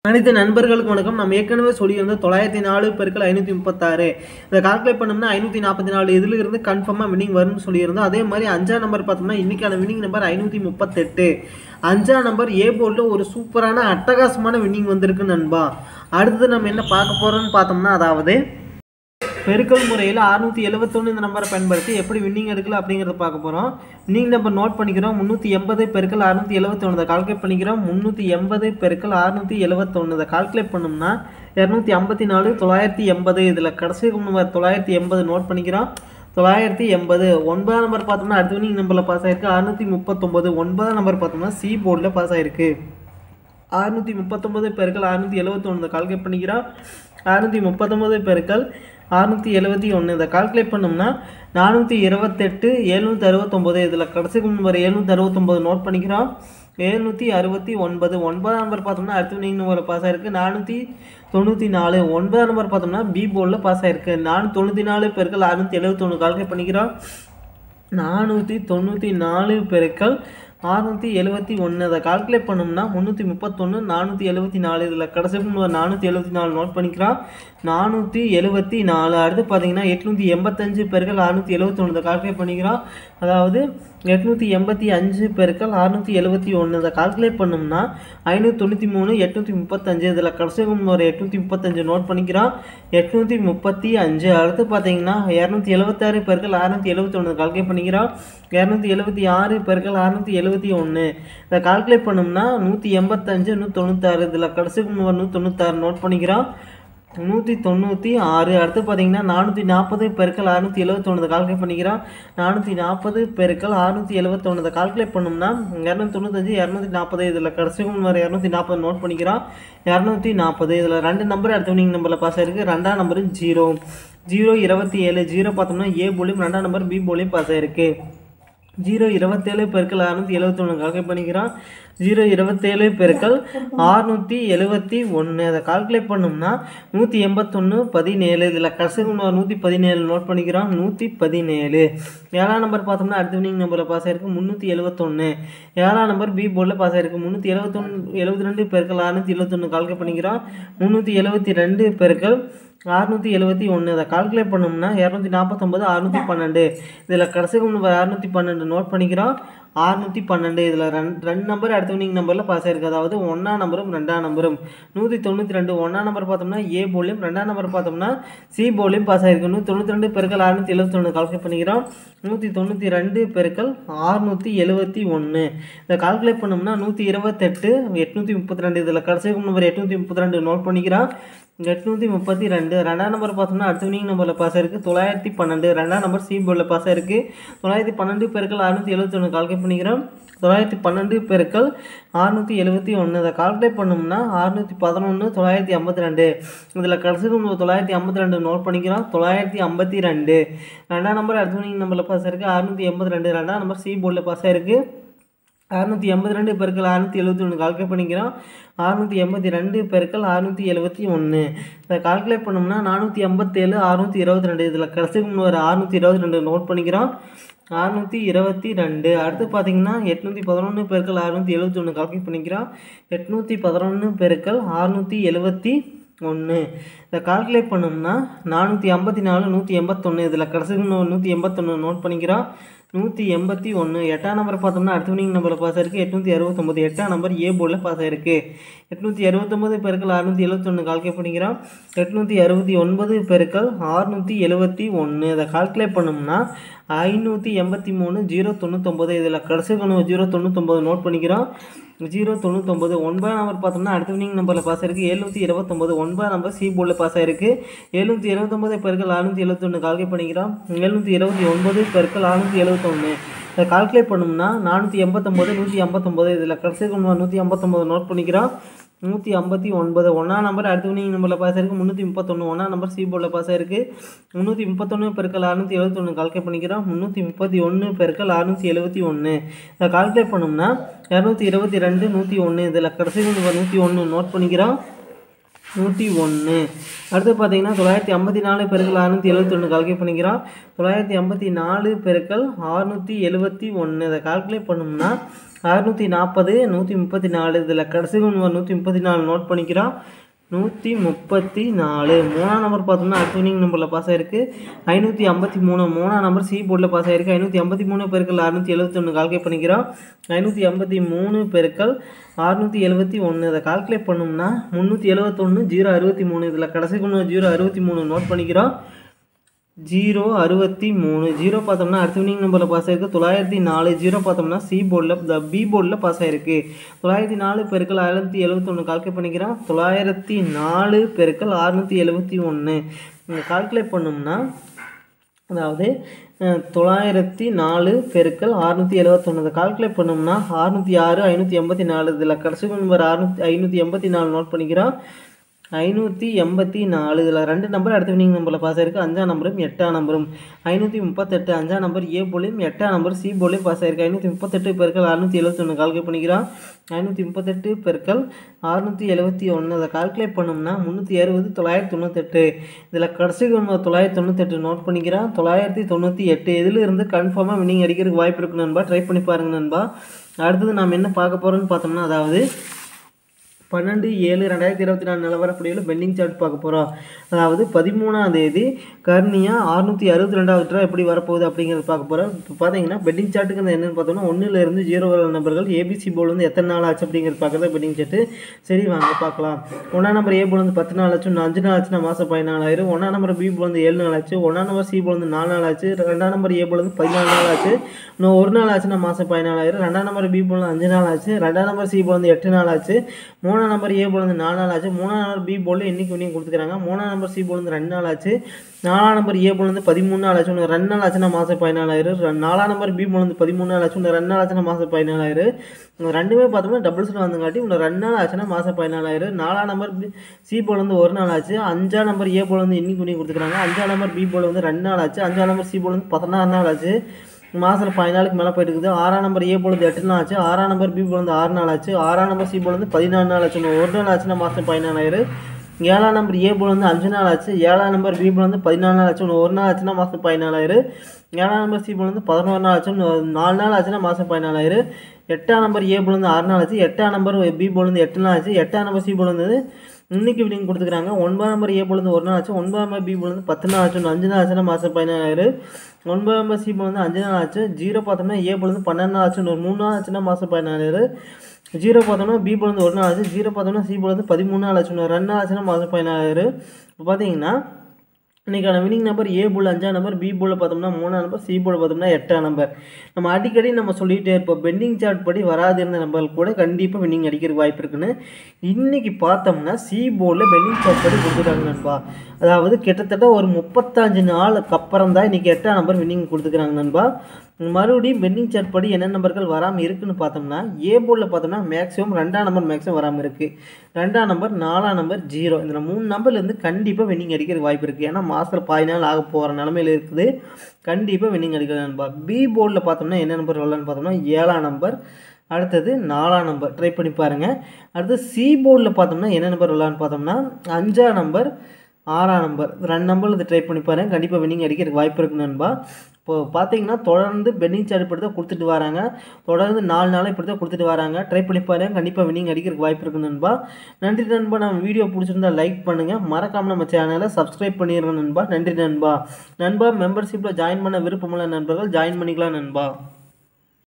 அனைத்து நண்பர்களுக்கு வணக்கம். நம்ம ஏற்கனவே சொல்லியிருந்தோம் 904 பெருக்கல் 536 இதை கால்குலேட் பண்ணோம்னா 544 இதில் இருந்து கன்ஃபார்மாக வின்னிங் வரும்னு சொல்லியிருந்தோம். அதே மாதிரி 5ஆம் நம்பர் பார்த்தோம்னா இன்றைக்கான வின்னிங் நம்பர் 538. 5ஆம் நம்பர் ஏ போர்டில் ஒரு சூப்பரான அட்டகாசமான வின்னிங் வந்திருக்கு நண்பா. அடுத்தது நம்ம என்ன பார்க்க போகிறோம்னு பார்த்தோம்னா, அதாவது பெருக்கல் முறையில் 671 இந்த நம்பரை பயன்படுத்தி எப்படி வின்னிங் எடுக்கல அப்படிங்கிறத பார்க்க போகிறோம். வின்னிங் நம்பர் நோட் பண்ணிக்கிறோம். 380 பெருக்கல் 671 இதை கால்குலேட் பண்ணிக்கிறோம். 380 பெருக்கல் 671 இதை கால்குலேட் பண்ணோம்னா 254 980. இதில் கடைசி நம்பர் 980 நோட் பண்ணிக்கிறோம். 980. 9ஆம் நம்பர் பார்த்தோம்னா அடுத்த வின்னிங் நம்பரில் பாஸ் ஆகிருக்கு 639. 9ஆம் நம்பர் பார்த்தோம்னா சி போர்டில் பாஸ் ஆகிருக்கு. 639 பெருக்கல் 671 இதை கால்குலேட் பண்ணிக்கிறோம். 639 பெருக்கல் 671 இதை கால்குலேட் பண்ணோம்னா 428 769. இதில் கடைசி நம்பர் 769 நோட் பண்ணிக்கிறோம். 769. 9ஆம் நம்பர் பார்த்தோம்னா அடுத்த வின்னிங் நம்பரில் பாஸ் ஆகிருக்கு 494. 9ஆம் நம்பர் பார்த்தோம்னா பி போர்டில் பாஸ் ஆகிருக்கு 494 பெருக்கல் 671 கால்குலேட் பண்ணிக்கிறோம். 494 பெருக்கல் 671 அதை கால்குலேட் பண்ணோம்னா 331 474. இதில் கடைசி 474 நோட் பண்ணிக்கிறோம். 474. அடுத்து பார்த்தீங்கன்னா 885 பெருக்கல் 671 இதை கால்குலேட் பண்ணிக்கிறோம். அதாவது 885 பெருக்கல் 671 இதை கால்குலேட் பண்ணோம்னா 593 835. இதில் கடைசி ஒரு 835 நோட் பண்ணிக்கிறோம். 835. அடுத்து பார்த்தீங்கன்னா 276 பெருக்கல் 671 கால்குலேட் பண்ணிக்கிறோம். 276 பெருக்கல் 671 இதை கால்குலேட் பண்ணோம்னா 185 196. இதில் கடைசி 196 நோட் பண்ணிக்கிறோம். 196. அடுத்து பார்த்தீங்கன்னா 440 பெருக்கல் 671 கால்குலேட் பண்ணிக்கிறோம். 440 பெருக்கல் 671 கால்குலேட் பண்ணோம்னா 295 240. இதில் கடைசி 240 நோட் பண்ணிக்கிறோம். 240. இதில் ரெண்டு நம்பர் அடுத்த வின்னிங் நம்பரில் பாஸ் ஆகிருக்கு. 2ஆம் நம்பர் 0 027. 0 பார்த்தோம்னா ஏ போலியும் 2ஆம் நம்பர் பி போலியும் பாஸ் ஆகிருக்கு. 027 பெருக்கல் 671 கால்குலேட் பண்ணிக்கிறோம். 027 பெருக்கல் 671 அதை கால்குலேட் பண்ணோம்னா 181 17. இதில் கடைசி 117 நோட் பண்ணிக்கிறோம். 117. 7ஆம் நம்பர் பார்த்தோம்னா அடுத்த வின்னிங் நம்பரில் பாஸ் ஆகிருக்கு 371. 7ஆம் நம்பர் பி போர்டில் பாஸ் ஆகிருக்கு 372 பெருக்கல் 671 கால்குலேட் பண்ணிக்கிறோம். 372 பெருக்கல் 671 அதை கால்குலேட் பண்ணோம்னா 249 612. இதில் கடைசி 612 நோட் பண்ணிக்கிறோம். 612. இதில் ரெண்டு நம்பர் அடுத்த வின்னிங் நம்பரில் பாஸ் ஆகிருக்கு. அதாவது 1ஆம் நம்பரும் 2ஆம் நம்பரும் 192. 1ஆம் நம்பர் பார்த்தோம்னா ஏ போலியும் 2ஆம் நம்பர் பார்த்தோம்னா சி போலியும் பாஸ் ஆகிருக்கு. 192 பெருக்கல் 671 கால்குலேட் பண்ணிக்கிறோம். 192 பெருக்கல் 671 இதை கால்குலேட் பண்ணோம்னா 128 832. இதில் கடைசி நம்பர் 832 நோட் பண்ணிக்கிறோம். 832. 2ஆம் நம்பர் பார்த்தோம்னா அடுத்த வின்னிங் நம்பரில் பாஸ் ஆகிருக்கு 912. 2ஆம் நம்பர் சி போர்டில் பாஸ் ஆகிருக்கு. 912 பெருக்கல் 671 கால்குலேட் பண்ணிக்கிறோம். 912 பெருக்கல் 671 இதை கால்குலேட் பண்ணோம்னா 611 952. இதில் கடைசி 952 நோட் பண்ணிக்கிறோம். 952. 2ஆம் நம்பர் அடுத்த வின்னிங் நம்பரில் பாஸ் ஆகிருக்கு 682. 2ஆம் நம்பர் சி போர்டில் பாஸ் ஆகிருக்கு. 682 பெருக்கல் 671 கால்குலேட் பண்ணிக்கிறோம். 682 பெருக்கல் 671 இதை கால்குலேட் பண்ணோம்னா 457 622. இதில் கடைசி ஒரு 622 நோட் பண்ணிக்கிறோம். 622. அடுத்து பார்த்தீங்கன்னா 811 பெருக்கல் 671 கால்குலேட் பண்ணிக்கிறோம். 811 பெருக்கல் 671 இதை கால்குலேட் பண்ணோம்னா 454 181. இதில் கடைசி 181 நோட் பண்ணிக்கிறோம். 181. 8ஆம் நம்பர் பார்த்தோம்னா அடுத்த வின்னிங் நம்பரில் பாஸ் ஆகிருக்கு 869. 8ஆம் நம்பர் ஏ போர்டில் பாஸ் ஆகிருக்கு. 869 பெருக்கல் 671 கால்குலேட் பண்ணிக்கிறோம். 869 பெருக்கல் 671 இதை கால்குலேட் பண்ணோம்னா 583 099. இதில் கடைசி 099 நோட் பண்ணிக்கிறோம். 099. 9ஆம் நம்பர் பார்த்தோம்னா அடுத்த வின்னிங் நம்பரில் பாஸ் ஆகிருக்கு 729. 9ஆம் நம்பர் சி போர்டில் பாஸ் ஆகிருக்கு. 729 பெருக்கல் 671 கால்குலேட் பண்ணிக்கிறோம். 729 பெருக்கல் 671 இதை கால்குலேட் பண்ணோம்னா 489 159. இதில் கடைசி 159 நோட் பண்ணிக்கிறோம். 159. 1ஆம் நம்பர் அடுத்த வின்னிங் நம்பரில் பாஸ் ஆகிருக்கு 331. 1ஆம் நம்பர் சி போர்டில் பாஸ் ஆகிருக்கு. 331 பெருக்கல் 671 கால்குலேட் பண்ணிக்கிறோம். 331 பெருக்கல் 671 இதை கால்குலேட் பண்ணோம்னா 222 101. இதில் கடைசி 101 நோட் பண்ணிக்கிறோம். 101. அடுத்து பார்த்தீங்கன்னா 954 பெருக்கல் 671 கால்குலேட் பண்ணிக்கிறோம். 954 பெருக்கல் 671 இதை கால்குலேட் பண்ணோம்னா 640 134 இதில் கடைசி நம்பர் 134 நோட் பண்ணிக்கிறோம். 134 மூணாம் நம்பர் பார்த்தோம்னா அடுத்த வினிங் நம்பரில் பாஸ் ஆகிருக்கு 553. மூணாம் நம்பர் சி போர்டில் பாஸ் ஆகிருக்கு 553 பெருக்கல் 671 கால்குலேட் பண்ணிக்கிறோம். 553 பெருக்கல் 671 இதை கால்குலேட் பண்ணோம்னா 371 063 இதில் கடைசி 063 நோட் பண்ணிக்கிறோம். 063 0 பார்த்தோம்னா அடுத்த வினிங் நம்பரில் பாஸ் ஆகிருக்கு 904. 0 பார்த்தோம்னா சி போர்டில் பி போர்டில் பாஸ் ஆகிருக்கு 904 பெருக்கல் 671 கால்குலேட் பண்ணிக்கிறோம். 904 பெருக்கல் 671 இங்கே கால்குலேட் பண்ணோம்னா அதாவது 904 பெருக்கல் 671 கால்குலேட் பண்ணோம்னா 606 584 இதில் கடைசி நம்பர் 584 நோட் பண்ணிக்கிறோம். 584 இதில் 2 நம்பர் அடுத்த வினிங் நம்பரில் பாஸ் ஆகிருக்கு 5ஆம் நம்பரும் 8ஆம் நம்பரும் 538 5ஆம் நம்பர் ஏ போலையும் 8ஆம் நம்பர் சி போலையும் பாஸ் ஆகிருக்கு 538 பெருக்கல் 671 கால்குலேட் பண்ணிக்கிறோம். 538 பெருக்கல் 671 அதை கால்குலேட் பண்ணோம்னா 360 998 இதில் கடைசி 998 நோட் பண்ணிக்கிறோம். 998 இதில் இருந்து கன்ஃபார்மாக வினிங் அடிக்கிறதுக்கு வாய்ப்பு இருக்கு நண்பா. ட்ரை பண்ணி பாருங்கள் நண்பா. அடுத்தது நாம் என்ன பார்க்க போகிறோம்னு பார்த்தோம்னா அதாவது 12/7/2024 நிலவரப்படியில் பெண்டிங் சார்ட் பார்க்க போகிறோம். அதாவது 13ஆம் தேதி கர்னியா 662வது ட்ரா எப்படி வரப்போகுது அப்படிங்கிறது பார்க்க போகிறோம். இப்போ பார்த்தீங்கன்னா பெண்டிங் சார்ட்டுக்கு என்னென்னு பார்த்தோம்னா 1லேருந்து 0 வரை நம்பர்கள் ஏபிசி போல் வந்து எத்தனை நாள் ஆச்சு அப்படிங்கிறது பார்க்குறது பெண்டிங் சார்ட்டு. சரி வாங்க பார்க்கலாம். 1ஆம் நம்பர் ஏ போல் வந்து 10 நாள் ஆச்சு, 5 நாள் ஆச்சுன்னா மாதம் 14,000. 1ஆம் நம்பர் பி போல் வந்து 7 நாள் ஆச்சு, 1ஆம் நம்பர் சி போல் வந்து 4 நாள் ஆச்சு, 2ஆம் நம்பர் ஏ போல் வந்து 14 நாள் ஆச்சு, இன்னும் 1 நாள் ஆச்சுன்னா மாதம் 14,000. 2ஆம் நம்பர் பி போல் வந்து 5 நாள் ஆச்சு, 2ஆம் நம்பர் சி போல் வந்து 8 நாள் ஆச்சு, 3ஆம் நம்பர் ஏ போல் வந்து 4 நாள் ஆச்சு, 3ஆம் நம்பர் பி போல் இன்னைக்கு வினிங் கொடுத்துக்கிறாங்க, 3ஆம் நம்பர் சி போல் வந்து 2 நாள் ஆச்சு, 4ஆம் நம்பர் ஏ போல் வந்து 13 நாள் ஆச்சு, 2 நாள் ஆச்சுன்னா மாதம் 14,000. 4ஆம் நம்பர் பி போல் வந்து 13 நாள் ஆச்சு, 2 நாள் ஆச்சுன்னா மாதம் 14,000. ரெண்டுமே பார்த்தோம்னா டபுள்ஸில் வந்துங்காட்டி 2 நாள் ஆச்சுன்னா மாதம் 14,000. 4ஆம் நம்பர் சி போல் வந்து 1 நாள் ஆச்சு, 5ஆம் நம்பர் ஏ போல் வந்து இன்னைக்கு வினிங் கொடுத்துக்கிறாங்க, 5ஆம் நம்பர் பி போல் வந்து 2 நாள் ஆச்சு, 5ஆம் நம்பர் சி போல் வந்து 16 நாள் ஆச்சு, மாதத்தில் 14 நாளுக்கு மேலே போயிட்டு இருக்குது. 6ஆம் நம்பர் ஏ போல் வந்து 8 நாள் ஆச்சு, 6ஆம் நம்பர் பி போல் வந்து 6 நாள் ஆச்சு, 6ஆம் நம்பர் சி போல் வந்து 14 நாள் ஆச்சு, 1 நாள் ஆச்சுன்னா மாதம் 14,000. 7ஆம் நம்பர் ஏ போல் வந்து 5 நாள் ஆச்சு, 7ஆம் நம்பர் பி போல் வந்து 14 நாள் ஆச்சு, 1 நாள் ஆச்சுன்னா மாதம் 14,000. 7ஆம் நம்பர் சி போல் வந்து 11 நாள் ஆச்சு, 4 நாள் ஆச்சுன்னா மாதம் 14,000. 8ஆம் நம்பர் ஏ போல் வந்து 6 நாள் ஆச்சு, 8ஆம் நம்பர் பி போல் வந்து 8 நாள் ஆச்சு, 8ஆம் நம்பர் சி போல் வந்து இன்னைக்கு வினிங் கொடுத்துக்கிறாங்க. 9ஆம் நம்பர் ஏ போல் வந்து 1 நாள் ஆச்சு, 9ஆம் நம்பர் பி போல் வந்து 10 நாள் ஆச்சு, 5 நாள் ஆச்சுன்னா மாதம் 14,000. 9ஆம் நம்பர் சி போல் வந்து 5 நாள் ஆச்சு, 0 பார்த்தோம்னா ஏ போல் வந்து 12 நாள் ஆச்சு, 3 நாள் ஆச்சுன்னா மாதம் 14,000. 0 பார்த்தோம்னா பி போல் வந்து 1 நாள் ஆச்சு, 0 பார்த்தோம்னா சி போல் வந்து 13 நாள் ஆச்சு, 2 நாள் ஆச்சுன்னா மாதம் 14,000. இப்போ பார்த்தீங்கன்னா இன்றைக்கான வினிங் நம்பர் ஏ போல் 5ஆம் நம்பர், பி போல் பார்த்தோம்னா 3ஆம் நம்பர், சி போல் பார்த்தோம்னா 8ஆம் நம்பர். நம்ம அடிக்கடி நம்ம சொல்லிகிட்டே இருப்போம் பெண்டிங் சார்ட் படி வராது இருந்த நம்பர்கள் கூட கண்டிப்பாக வினிங் அடிக்கிறதுக்கு வாய்ப்பு இருக்குன்னு. இன்றைக்கி பார்த்தோம்னா சி போர்டில் பெண்டிங் சார்ட் படி கொடுத்துட்டாங்க நண்பா. அதாவது கிட்டத்தட்ட ஒரு 35 நாளுக்கு அப்புறம் தான் இன்றைக்கி 8ஆம் நம்பர் வினிங் கொடுத்துக்கிறாங்க நண்பா. மறுபடியும் பெண்டிங் சார்ட் படி என்ன நம்பர்கள் வராமல் இருக்குன்னு பார்த்தோம்னா ஏ போர்டில் பார்த்தோம்னா மேக்ஸிமம் 2ஆம் நம்பர் மேக்ஸிமம் வராமல் இருக்குது, 2ஆம் நம்பர் 4ஆம் நம்பர் 0 இந்த 3 நம்பர்லேருந்து கண்டிப்பாக வினிங் அடிக்கிறதுக்கு வாய்ப்பு இருக்குது. ஏன்னா மாதத்தில் 14 நாள் ஆக போகிற நிலமையில் இருக்குது, கண்டிப்பாக வினிங் அடிக்கிறது நண்பா. பி போர்டில் பார்த்தோம்னா என்ன நம்பர் வரலான்னு பார்த்தோம்னா 7ஆம் நம்பர், அடுத்தது 4ஆம் நம்பர் ட்ரை பண்ணி பாருங்கள். அடுத்து சி போர்டில் பார்த்தோம்னா என்ன நம்பர் வரலான்னு பார்த்தோம்னா 5ஆம் நம்பர் 6ஆம் நம்பர் 2 நம்பரில் இது ட்ரை பண்ணி பாருங்கள், கண்டிப்பாக வினிங் அடிக்கிறதுக்கு வாய்ப்பு இருக்குது நண்பா. இப்போது பார்த்தீங்கன்னா தொடர்ந்து பெண்டிங் சார்ட் இப்படி தான் கொடுத்துட்டு வராங்க, தொடர்ந்து 4 நாளாக இப்படி தான் கொடுத்துட்டு வராங்க. ட்ரை பண்ணி பாருங்கள், கண்டிப்பாக வினிங் அடிக்கிறதுக்கு வாய்ப்பு இருக்குது நண்பா. நன்றி நண்பா. நம்ம வீடியோ பிடிச்சிருந்தா லைக் பண்ணுங்கள், மறக்காமல் நம்ம சேனலை சப்ஸ்கிரைப் பண்ணிடுங்க நண்பா. நன்றி நண்பா. மெம்பர்ஷிப்பில் ஜாயின் பண்ண விருப்பமுள்ள நண்பர்கள் ஜாயின் பண்ணிக்கலாம் நண்பா.